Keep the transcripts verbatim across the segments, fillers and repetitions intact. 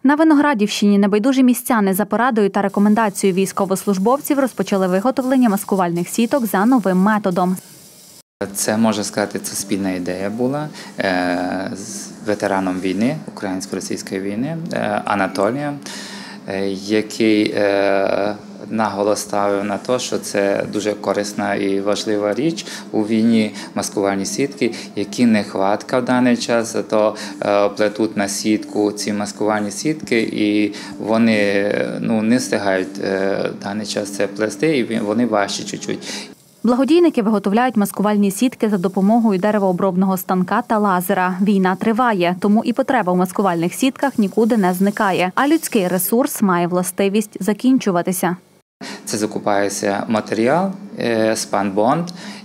На Виноградівщині небайдужі містяни за порадою та рекомендацією військовослужбовців розпочали виготовлення маскувальних сіток за новим методом. Це, можна сказати, це спільна ідея була з ветераном війни, українсько-російської війни, Анатолієм, який наголос ставив на те, що це дуже корисна і важлива річ у війні – маскувальні сітки, які нехватка в даний час, то плетуть на сітку ці маскувальні сітки, і вони ну, не встигають в даний час це плести, і вони важчі чуть-чуть. Благодійники виготовляють маскувальні сітки за допомогою деревообробного станка та лазера. Війна триває, тому і потреба в маскувальних сітках нікуди не зникає. А людський ресурс має властивість закінчуватися. Це закупається матеріал, спанбонд,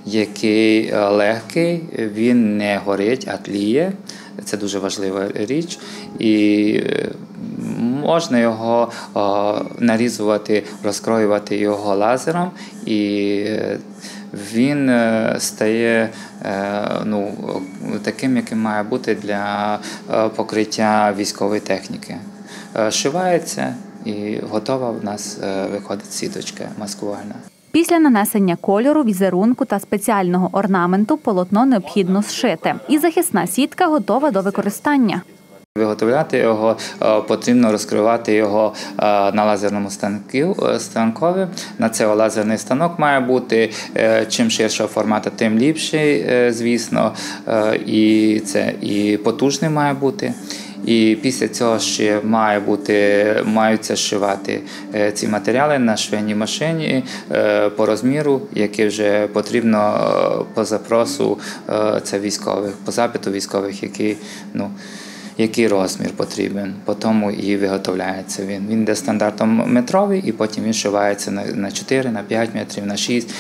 який легкий, він не горить, а тліє. Це дуже важлива річ. І можна його нарізувати, розкроювати його лазером, і він стає ну, таким, яким має бути для покриття військової техніки. Шивається і готова в нас виходить сіточка маскувальна. Після нанесення кольору, візерунку та спеціального орнаменту полотно необхідно зшити. І захисна сітка готова до використання. Виготовляти його потрібно розкривати його на лазерному станкові. На це лазерний станок має бути. Чим ширшого формату, тим ліпший, звісно. І це і потужний має бути. І після цього ще має бути, маються зшивати ці матеріали на швейній машині по розміру, який вже потрібно по запросу це військових, по запиту військових, який, ну, який розмір потрібен. По тому і виготовляється він. Він йде стандартом метровий, і потім він шивається на чотири, на п'ять метрів, на шість,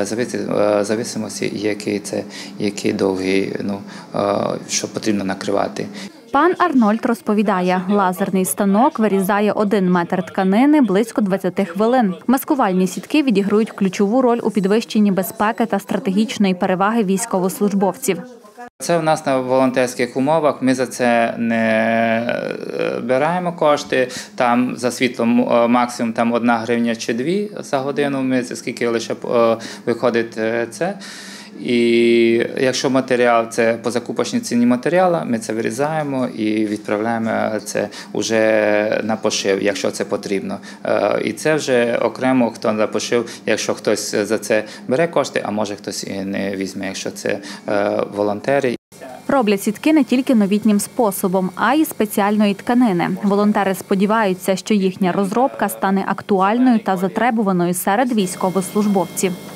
в зависимості, який це, який довгий, ну, що потрібно накривати. Пан Арнольд розповідає, лазерний станок вирізає один метр тканини близько двадцяти хвилин. Маскувальні сітки відіграють ключову роль у підвищенні безпеки та стратегічної переваги військовослужбовців. Це в нас на волонтерських умовах, ми за це не беремо кошти, там за світло максимум там одна гривня чи дві за годину, ми скільки лише виходить це. І якщо матеріал – це по закупочній ціні матеріалу, ми це вирізаємо і відправляємо це вже на пошив, якщо це потрібно. І це вже окремо, хто на пошив, якщо хтось за це бере кошти, а може хтось і не візьме, якщо це волонтери. Роблять сітки не тільки новітнім способом, а й спеціальної тканини. Волонтери сподіваються, що їхня розробка стане актуальною та затребуваною серед військовослужбовців.